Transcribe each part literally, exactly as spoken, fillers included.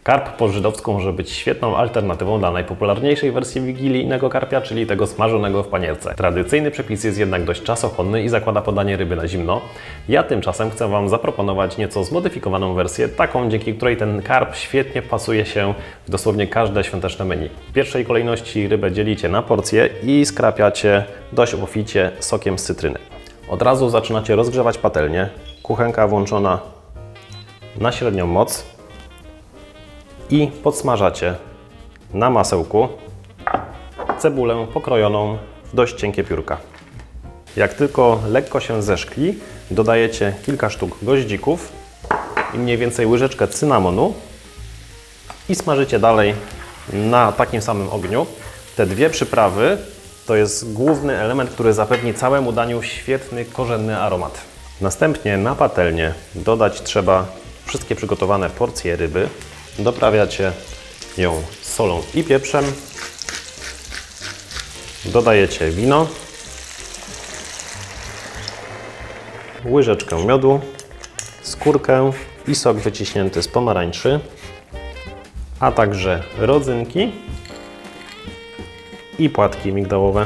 Karp po żydowsku może być świetną alternatywą dla najpopularniejszej wersji wigilijnego karpia, czyli tego smażonego w panierce. Tradycyjny przepis jest jednak dość czasochłonny i zakłada podanie ryby na zimno. Ja tymczasem chcę Wam zaproponować nieco zmodyfikowaną wersję, taką dzięki której ten karp świetnie pasuje się w dosłownie każde świąteczne menu. W pierwszej kolejności rybę dzielicie na porcje i skrapiacie dość obficie sokiem z cytryny. Od razu zaczynacie rozgrzewać patelnię, kuchenka włączona na średnią moc i podsmażacie na masełku cebulę pokrojoną w dość cienkie piórka. Jak tylko lekko się zeszkli, dodajecie kilka sztuk goździków i mniej więcej łyżeczkę cynamonu i smażycie dalej na takim samym ogniu. Te dwie przyprawy to jest główny element, który zapewni całemu daniu świetny, korzenny aromat. Następnie na patelnię dodać trzeba wszystkie przygotowane porcje ryby. Doprawiacie ją solą i pieprzem. Dodajecie wino, łyżeczkę miodu, skórkę i sok wyciśnięty z pomarańczy, a także rodzynki i płatki migdałowe.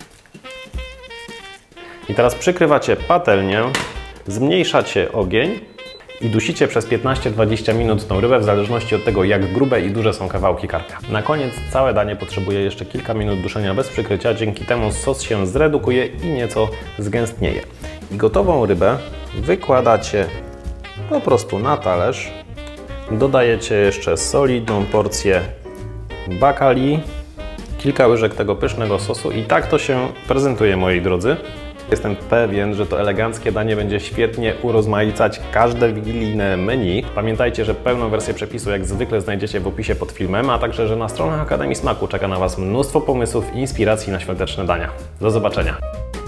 I teraz przykrywacie patelnię, zmniejszacie ogień i dusicie przez piętnaście do dwudziestu minut tą rybę w zależności od tego, jak grube i duże są kawałki karpia. Na koniec całe danie potrzebuje jeszcze kilka minut duszenia bez przykrycia, dzięki temu sos się zredukuje i nieco zgęstnieje. I gotową rybę wykładacie po prostu na talerz, dodajecie jeszcze solidną porcję bakali, kilka łyżek tego pysznego sosu i tak to się prezentuje, moi drodzy. Jestem pewien, że to eleganckie danie będzie świetnie urozmaicać każde wigilijne menu. Pamiętajcie, że pełną wersję przepisu jak zwykle znajdziecie w opisie pod filmem, a także, że na stronach Akademii Smaku czeka na Was mnóstwo pomysłów i inspiracji na świąteczne dania. Do zobaczenia!